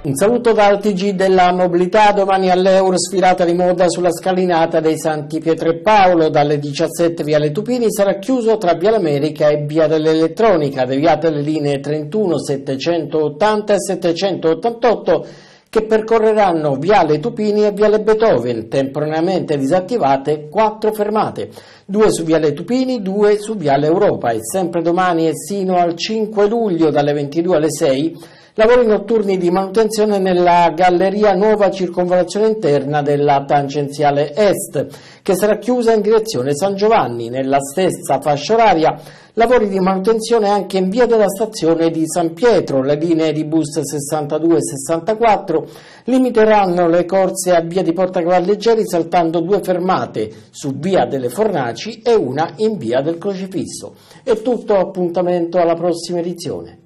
Un saluto dal TG della mobilità. Domani all'Euro sfilata di moda sulla scalinata dei Santi Pietro e Paolo. Dalle 17 Viale Tupini sarà chiuso tra Via l'America e Via dell'Elettronica, deviate le linee 31, 780 e 788 che percorreranno Viale Tupini e Viale Beethoven, temporaneamente disattivate 4 fermate, 2 su Viale Tupini, 2 su Viale Europa, e sempre domani e sino al 5 luglio dalle 22 alle 6 lavori notturni di manutenzione nella galleria nuova circonvallazione interna della tangenziale est, che sarà chiusa in direzione San Giovanni. Nella stessa fascia oraria lavori di manutenzione anche in via della stazione di San Pietro. Le linee di bus 62 e 64 limiteranno le corse a via di Porta Cavalleggeri, saltando 2 fermate su via delle Fornaci e una in via del Crocifisso. È tutto, appuntamento alla prossima edizione.